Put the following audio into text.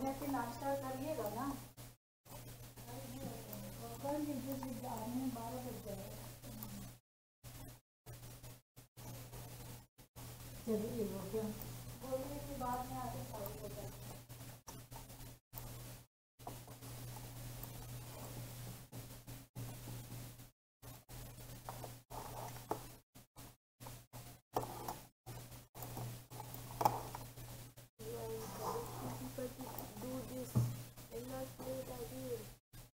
से नाश्ता करिएगा ना, कल आने में 12 बज जाएगा। चलिए वो क्या बोलने के बाद में आगे